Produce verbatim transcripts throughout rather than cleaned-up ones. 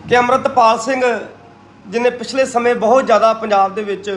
कि अमृतपाल सिंह जिन्हें पिछले समय बहुत ज़्यादा पंजाब दे विच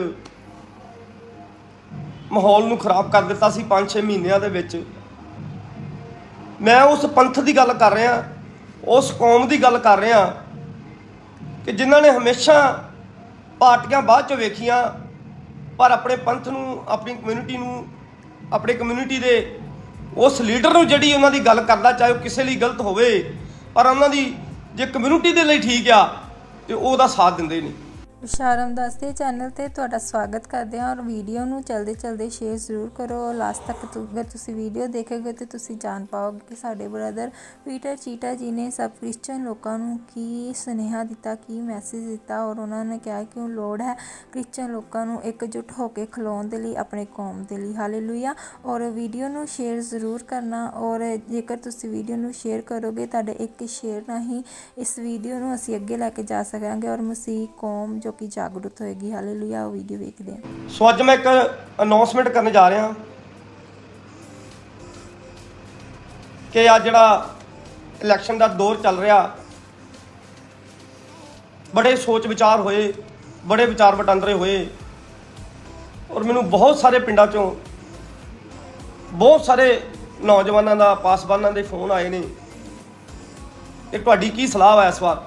माहौल नूं खराब कर दिता सी पाँच छे महीनों दे विच। मैं उस पंथ की गल कर रहा, उस कौम की गल कर रहा कि जिन्होंने हमेशा पार्टियां बाद चों वेखियां पर अपने पंथ नूं, अपनी कम्यूनिटी नूं, अपने कम्यूनिटी दे उस लीडर नूं जिहड़ी उन्हां दी गल करदा, चाहे वो किसी लिए गलत होवे पर उन्हां दी जे कम्यूनिटी दे लई ठीक आ ते ओहदा साथ दिंदे नहीं। विशारम दसदे चैनल ते तुहाडा स्वागत करते हैं और वीडियो नूं चलदे चलदे शेयर जरूर करो और लास्ट तक अगर तुसीं वीडियो देखोगे तो तुसीं जान पाओगे कि साडे ब्रदर पीटर चीटा जी ने सब क्रिश्चियन लोगों नूं की सुनेहा दिता, की मैसेज दिता और उन्होंने कहा कि लोड़ है क्रिश्चियन लोगों नूं एकजुट होकर खलोण दे लई, अपने कौम दे लई। हालेलुया। और वीडियो नूं शेयर जरूर करना और जेकर तुसीं वीडियो नूं शेयर करोगे तुहाडे एक शेयर नाल ही इस वीडियो नूं असीं अगे लैके जा सकांगे और मसीह कौम जो कि जागरूक होएगी। हालेलुया। वीडियो देखते हैं। सो अज मैं एक अनाउंसमेंट करने जा रहा कि अज जिहड़ा इलैक्शन का दौर चल रहा, बड़े सोच विचार होए, बड़े विचार वटांदरे होए और मैनू बहुत सारे पिंडां चों बहुत सारे नौजवानों का, पासवानों के फोन आए ने कि तुहाडी की सलाह है इस बार।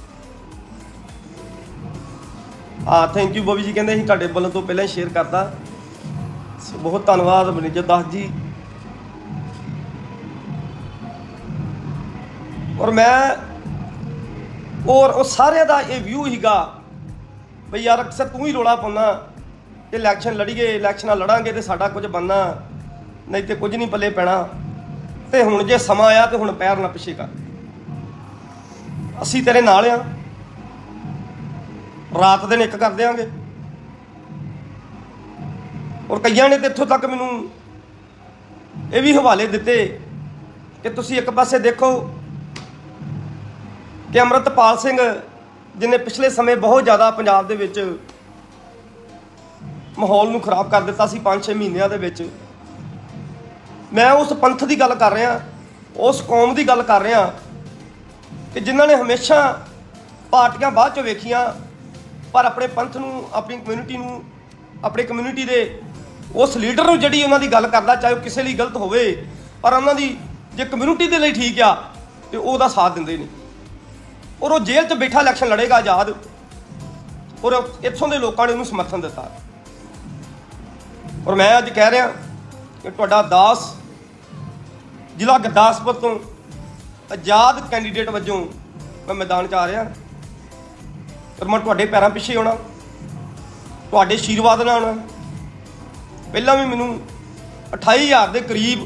हाँ थैंक यू बॉबी जी, कहते हैं तुहाडे बल्लों तो पहले ही शेयर करता, बहुत धन्यवाद मैनेजर दास जी। और मैं और उस सारे का ये व्यू हीगा बई यार अक्सर तू ही रौला पाउंदा कि इलैक्शन लड़ीए, इलैक्शन लड़ांगे तो साडा कुछ बनना, नहीं तो कुछ नहीं पल्ले पैना, तो हुण जे समा आया तो हुण पैर ना पिछे कर, असीं तेरे नाल आ, रात दिन एक कर देंगे। और कईयां ने तो इत्थों तक मैनू ये भी हवाले दिते कि तुसीं एक पासे देखो कि अमृतपाल सिंह जिन्हें पिछले समय बहुत ज़्यादा पंजाब दे विच माहौल नूं खराब कर दिता सी पाँच छे महीनों दे विच। मैं उस पंथ की गल कर रहा, उस कौम की गल कर रहा कि जिन्होंने हमेशा पार्टियां बाद चों वेखियां पर अपने पंथ नूं, अपनी कम्यूनिटी नूं, अपने कम्यूनिटी दे उस लीडर नूं जिहड़ी उन्हां दी गल करदा, चाहे वो किसी लिए गलत होवे पर उन्हां दी जे कम्यूनिटी दे लई ठीक आ ते ओहदा साथ दिंदे नहीं। और वो जेल च बैठा इलैक्शन लड़ेगा आज़ाद और इत्थों के लोगों ने उन्हें समर्थन दिता। और मैं अज कह रहा कि तुहाडा दास जिला गुरदासपुर तो आज़ाद कैंडीडेट वजों मैं मैदान च आ रहा और मैं तुहाडे पैरों पिछे आना, तुहाडे आशीर्वाद नाल आना। पहला भी मैनू अठाई हज़ार के करीब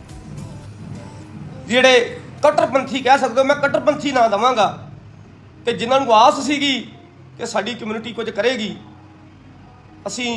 जिहड़े कट्टरपंथी कह सकते हो, मैं कट्टरपंथी ना देवांगा कि जिन्हां नूं आस सीगी कि साडी कम्यूनिटी कुछ करेगी, असीं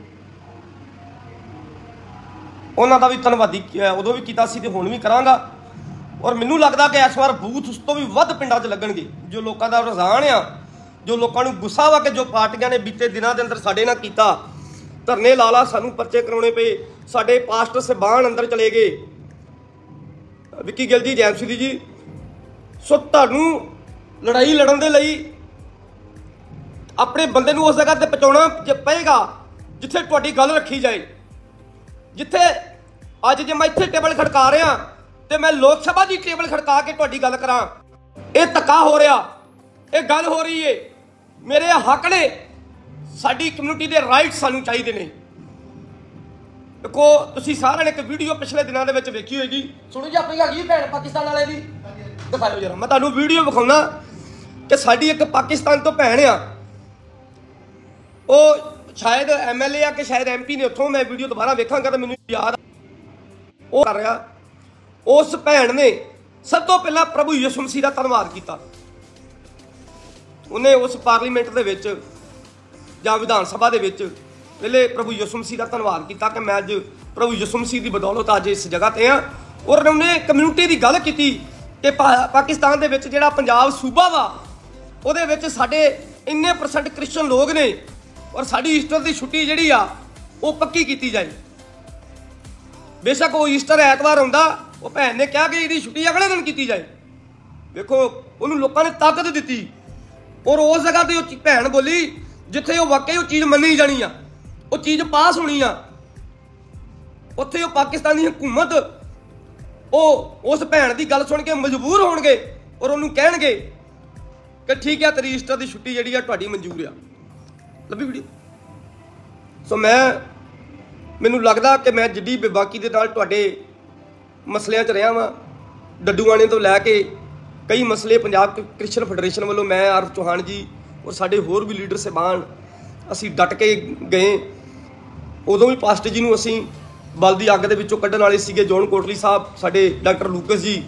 उन्हां दा भी धन्नवादी उदों भी कीता सी ते हुण भी करांगा। और मैनू लगदा कि इस बार बूथ उस तो भी वध पिंडां च लगणगे। जो लोकां दा रुझान आ, जो लोगों को गुस्सा वा कि जो पार्टियां ने बीते दिनों के अंदर साडे नाल कीता, धरने ला ला सानू परचे कराने पे, साडे पास्टर साहबान अंदर चले गए, विक्की गिल जी, जैमसीदी जी। सो तुहानू लड़ाई लड़न दे लई अपने बंदे नूं उस जगह ते पहुंचाउणा पएगा जिथे तुहाडी गल रखी जाए। जिथे अज जे मैं इत्थे टेबल खड़का रहा तो मैं लोक सभा की टेबल खड़का के तुहाडी गल करां, ये धक्का हो रहा, ये गल हो रही है, मेरे हक ने, साडी कम्यूनिटी के राइट सानू चाहिए ने। देखो तुसीं सारे ने एक वीडियो पिछले दिनों के विच वेखी होगी, सुनो जी, अपनी हैगी भैन पाकिस्तान वाले दी, दिखाओ जरा, मैं तुहानू वीडियो विखाउणा कि साडी एक पाकिस्तान तो भैन आ, वो शायद एम एल ए आ कि शायद एम पी ने, उत्थों मैं वीडियो दोबारा वेखांगा तो मैनू याद वो कर रहा। उस भैन ने सब तो पहला प्रभु यीशु मसीह का धन्नवाद किया। उन्हें उस पार्लीमेंट दे विच जां विधान सभा दे विच पहले प्रभु यीशु मसीह का धन्नवाद किया कि मैं अज प्रभु यीशु मसीह की बदौलत अज इस जगह ते हाँ। और उन्हें कम्यूनिटी की गल की कि पा पाकिस्तान दे विच जिहड़ा पंजाब सूबा वा उहदे विच साडे इन्ने परसेंट क्रिश्चियन लोग ने और साडी ईस्टर की छुट्टी जिहड़ी आ वो पक्की की जाए। बेशक वो ईस्टर ऐतवार आउंदा, वो भैन ने कहा कि इसकी छुट्टी अगले दिन की जाए। देखो उन्होंने लोगों ने ताकत दी और उस जगह ते वो भैन बोली जिथे वो वाकई वो चीज़ मनी जानी आ, वो चीज़ पास होनी आ। उत्थे वो पाकिस्तानी हुकूमत वो उस भैन की गल सुन के मजबूर होणगे और उन्होंने कहणगे कि ठीक है तेरी ईस्टर की छुट्टी जी तुहाडी मंजूर आ। लभी वीडियो। सो मैं मैनूं लगदा कि मैं जिड्डी बेबाकी दे नाल तुहाडे मसलियां च रहा वां, डड्डूआणे तो लैके कई मसले पंजाब क्रिश्चन फैडरेशन वालों मैं आरफ चौहान जी और साडे होर भी लीडर साहबान असीं डट के गए। उदों भी पास्टर जी नूं असीं बल दी अग दे विचों कड्ढण वाले सीगे। जॉन कोटली साहब, साडे डॉक्टर लूकस जी,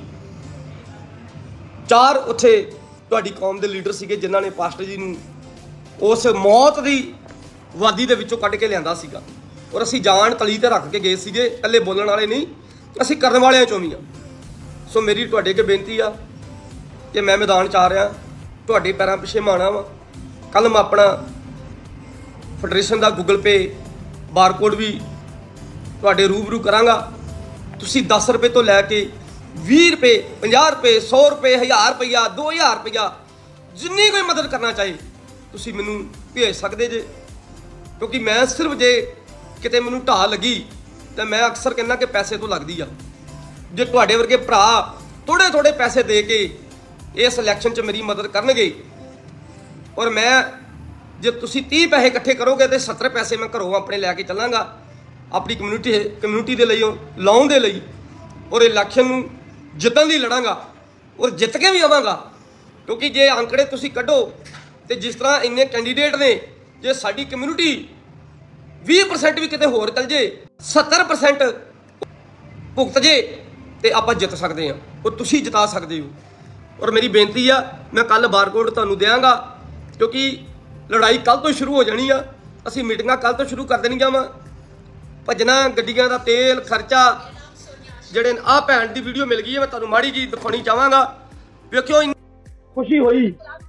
चार उत्थे तुहाडी कौम दे लीडर सीगे जिन्हां ने पास्टर जी नूं उस मौत दी वादी दे विचों कढ के लिआंदा सीगा। और असीं जान तली ते रख के गए सीगे, इकल्ले बोलण वाले नहीं, असीं करन वालिआं चों वी आ। सो मेरी तुहाडे अगे बेनती आ कि मैं मैदान च आ रहा, तुहाडे पैरां पिछे मैं आउणा वा। कल मैं अपना फैडरेशन का गूगल पे बारकोड भी तुहाडे रूबरू करांगा। तुसीं दस रुपए तो लैके भी रुपए, पचास रुपए, सौ रुपए, हज़ार रुपया, दो हज़ार रुपया, जिन्नी कोई मदद करना चाहे तुसीं मैनूं भेज सकदे जे। क्योंकि मैं सिर्फ जे किते मैनूं ढाह लगी तो मैं अक्सर कहना कि पैसे तो लगदी आ। जे तुहाडे वर्गे भरा थोड़े थोड़े पैसे दे के इस इलैक्शन च मेरी मदद करनगे और मैं जे तुसीं तीह पैसे इकट्ठे करोगे तो सत्तर पैसे मैं घरों अपने लैके चलांगा अपनी कम्यूनिटी कम्यूनिटी के लिए लाउण दे लई और इलैक्शन नूं जितण लई लड़ांगा और जित के भी आवांगा। क्योंकि जे आंकड़े तुसीं कढो तो जिस तरह इन्ने कैंडीडेट ने, जे साडी कम्यूनिटी बीस परसेंट भी किते होर चल जे, सत्तर परसेंट भुगत जे तो आपां जित सकते हैं और तुसीं जिता सकते हो। और मेरी बेनती आ, मैं कल बारकोड तुहानूं देवांगा क्योंकि लड़ाई कल तो शुरू हो जानी आ। असीं मीटिंगां कल तो शुरू कर देणीआं वा। भजना गड्डियां दा तेल खर्चा ਜਿਹੜੇ ਆ ਭੈਣ ਦੀ ਵੀਡੀਓ ਮਿਲ ਗਈ ਹੈ, मैं ਤੁਹਾਨੂੰ माड़ी जी दिखानी चाहांगा। ਵੇਖਿਓ खुशी हुई।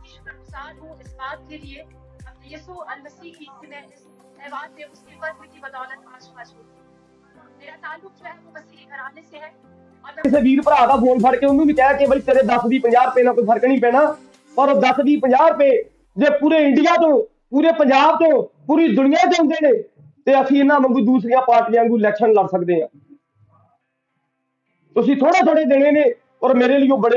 किसी वीर भरा का फोन फड़ के उन्होंने भी कह के बई तेरे दस भी पचास रुपए ना कोई फर्क नहीं पैना, पर दस भी पचास रुपए जे पूरे इंडिया तो, पूरे पंजाब तो, पूरी दुनिया च आउंदे ने ते असीं इन्हां वांगू दूसरियां पार्टियां वांगू इलैक्शन लड़ सकते हैं। तुसीं थोड़े थोड़े देने ने और मेरे लिए बड़े।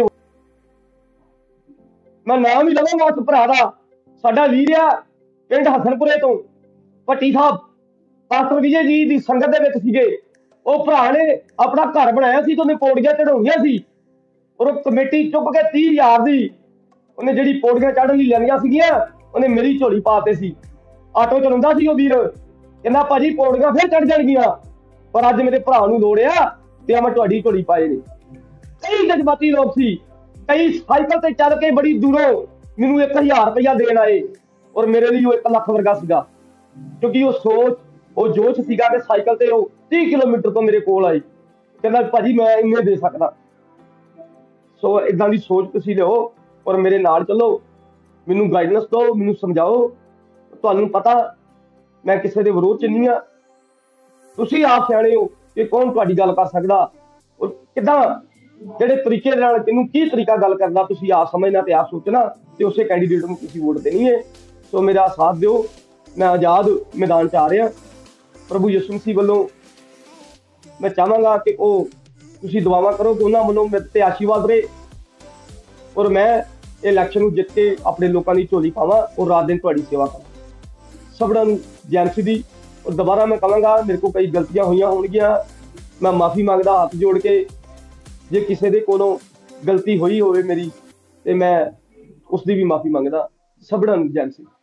मैं नाम ही लवांगा उस भरा दा, साडा वीर आ पिंड हसनपुरे तो भट्टी साहब, पास्टर विजय जी की संगत दे विच सीगे। ਉਹ ਭਰਾ ਨੇ ਆਪਣਾ ਘਰ ਬਣਾਇਆ ਸੀ ਤੇ ਉਹਨੇ ਪੌੜੀਆਂ ਚੜਾਉਣੀਆਂ ਸੀ ਔਰ ਉਹ ਕਮੇਟੀ ਚੁੱਕ ਕੇ तीस हज़ार ਦੀ ਉਹਨੇ ਜਿਹੜੀ ਪੌੜੀਆਂ ਚੜ੍ਹਨ ਲਈ ਲੈਣੀਆਂ ਸੀਗੀਆਂ ਉਹਨੇ ਮੇਰੀ ਝੋਲੀ ਪਾਤੇ ਸੀ। ਆਟੋ ਚਲਾਉਂਦਾ ਸੀ ਉਹ ਵੀਰ, ਕਹਿੰਦਾ ਭਾਜੀ ਪੌੜੀਆਂ ਫਿਰ ਚੜ੍ਹ ਜਾਣਗੀਆਂ, ਪਰ ਅੱਜ ਮੇਰੇ ਭਰਾ ਨੂੰ ਲੋੜ ਆ ਤੇ ਮੈਂ ਤੁਹਾਡੀ ਝੋਲੀ ਪਾਏ ਨੇ। ਕਈ ਜਜ਼ਬਾਤੀ ਲੋਕ ਸੀ, ਕਈ ਸਾਈਕਲ ਤੇ ਚੱਲ ਕੇ ਬੜੀ ਦੂਰੋਂ ਮੈਨੂੰ ਇੱਕ ਹਜ਼ਾਰ ਰੁਪਇਆ ਦੇਣ ਆਏ ਔਰ ਮੇਰੇ ਲਈ ਉਹ ਇੱਕ ਲੱਖ ਵਰਗਾ ਸੀਗਾ। ਕਿਉਂਕਿ ਉਹ ਸੋਚ, ਉਹ ਜੋਸ਼ ਸੀਗਾ ਕਿ ਸਾਈਕਲ ਤੇ ਉਹ तीस किलोमीटर तो मेरे कोल आई, कहना भाजी मैं इन्ने दे सकदा। सो इदां दी सोच तुसीं लिओ और मेरे नाल चलो, मैनूं गाइडेंस दो, मैनूं समझाओ। तुहानूं पता मैं किसी दे विरोध च नहीं आ, तुसीं आप सियाणे हो कि कौन तुहाडी गल कर सकदा और किदां जिहड़े तरीके नाल किहनूं की तरीका गल करदा तुसीं आप समझना ते आप सोचना ते उसे कैंडीडेट नूं तुसीं वोट देनी है। सो मेरा साथ दिओ, मैं आज़ाद मैदान च आ रहा। प्रभु यीशु मसीह वालों मैं चाहांगा कि वो तुसीं दुआवां करो कि उन्हां वालों मेरे ते आशीर्वाद रहे और मैं इलैक्शन नूं जित के अपने लोगों की झोली पावां और रात दिन तुहाडी सेवा करां। सबड़ा नूं जय मसीह दी। और दोबारा मैं कहांगा मेरे को कई गलतियां होईयां होणगियां, मैं माफ़ी मंगदा हाथ जोड़ के। जे किसी दे कोलों गलती होई होवे मेरी ते मैं उसदी भी माफ़ी मंगदा। सबड़ा नूं जय मसीह।